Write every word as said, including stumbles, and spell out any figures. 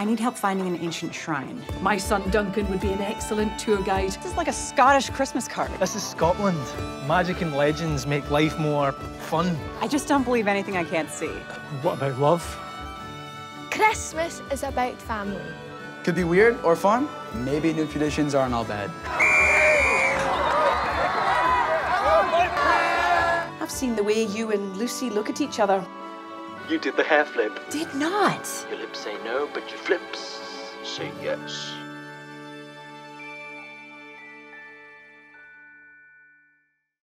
I need help finding an ancient shrine. My son Duncan would be an excellent tour guide. This is like a Scottish Christmas card. This is Scotland. Magic and legends make life more fun. I just don't believe anything I can't see. What about love? Christmas is about family. Could be weird or fun. Maybe new traditions aren't all bad. I've seen the way you and Lucy look at each other. You did the hair flip. Did not. Your lips say no, but your flips say yes.